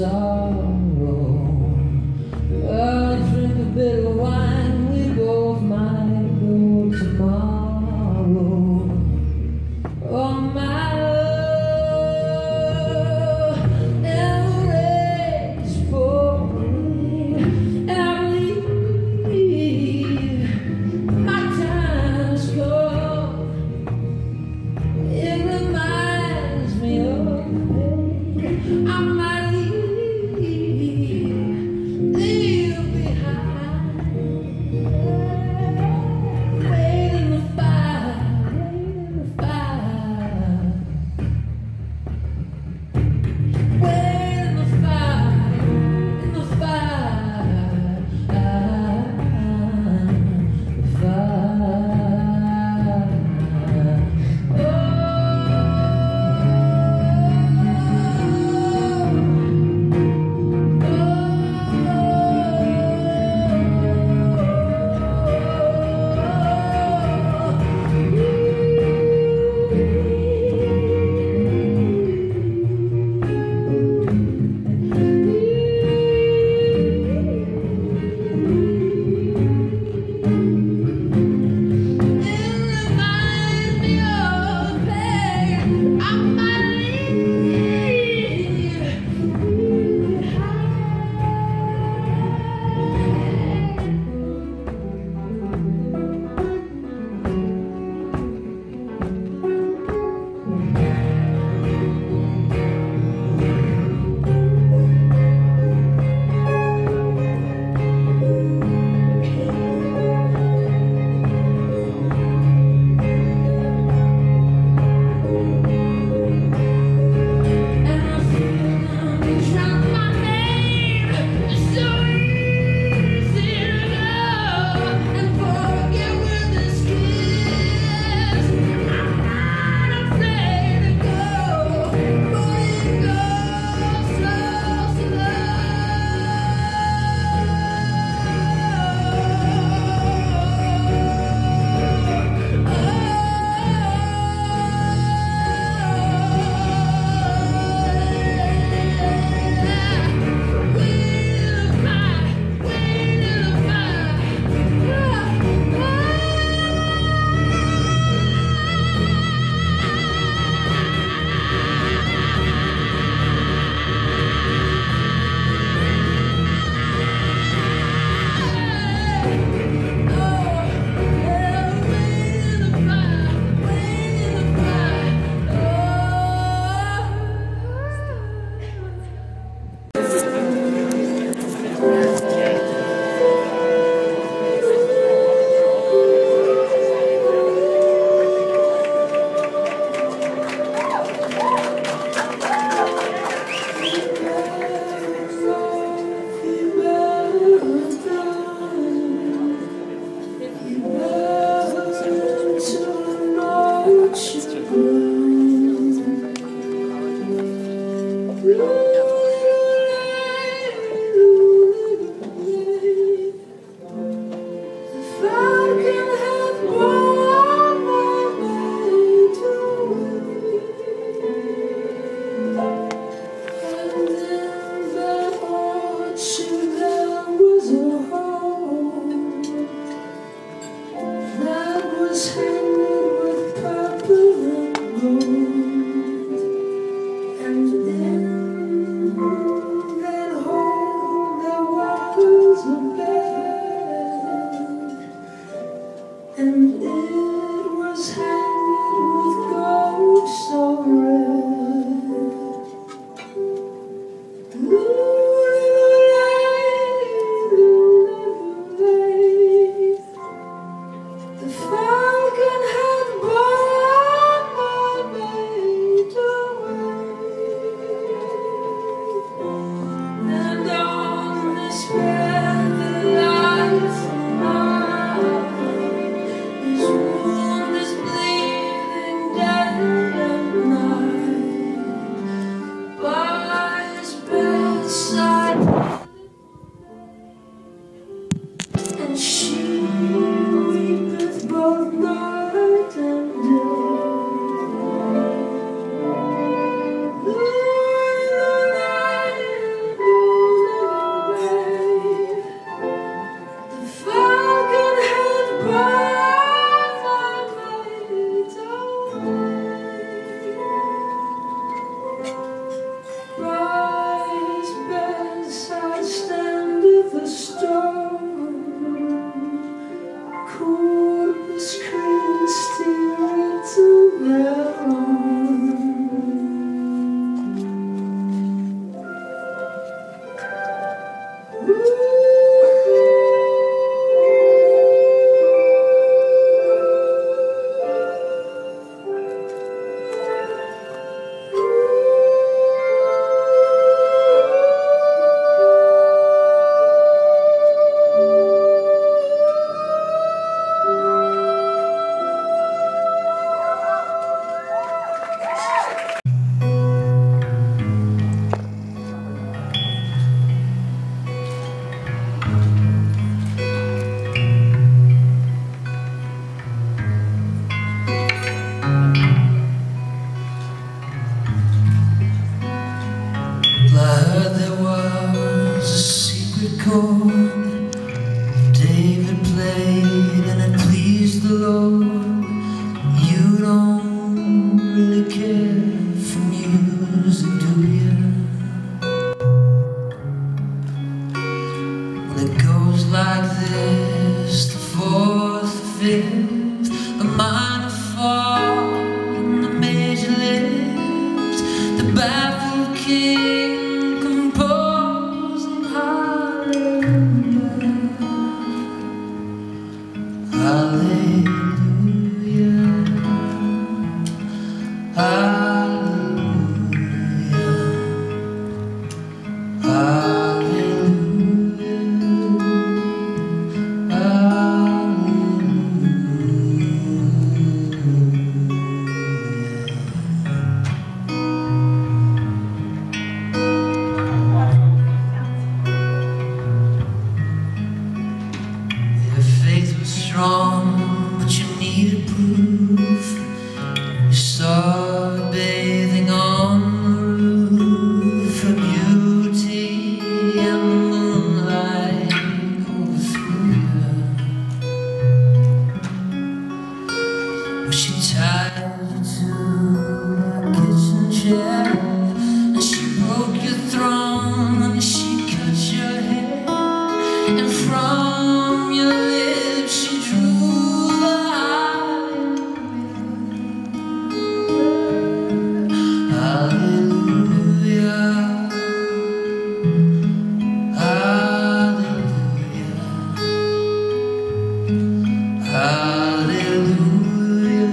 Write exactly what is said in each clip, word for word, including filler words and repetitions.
sorrow. I'll drink a bit of wine, we both might go tomorrow. Oh my love, never raise for me. I believe my time's come. It reminds me of the day I might leave. chord David played and it pleased the Lord. You don't really care for music, do you? Well, it goes like this: the fourth, the fifth, the minor fall, and the major lift, the baffled king composing hallelujah, hallelujah, hallelujah, strong, but you needed proof. You saw her bathing on the roof, her beauty and the moonlight overthrew you. Well, she tied you to a kitchen chair, and she broke your throne, and she cut your hair, and from your lips she drew the hallelujah, hallelujah, hallelujah,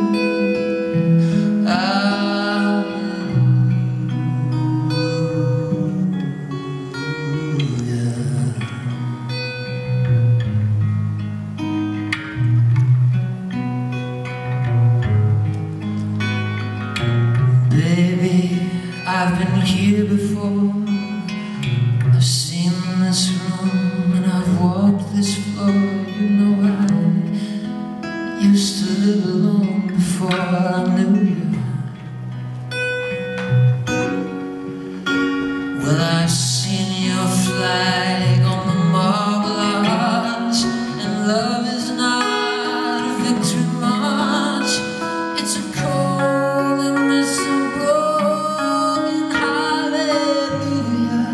baby, I've been here before. I've seen this room and I've walked this floor. You know I used to live alone before I knew you. Well, I've seen your flag on the marble arch, and love is not a victory march. It's a cold and it's a broken hallelujah,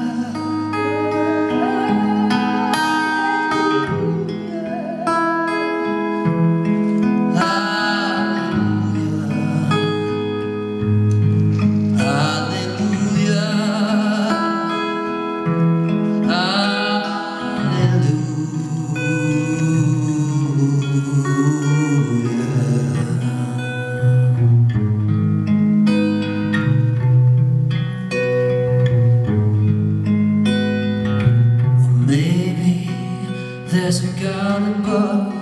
there's a God above,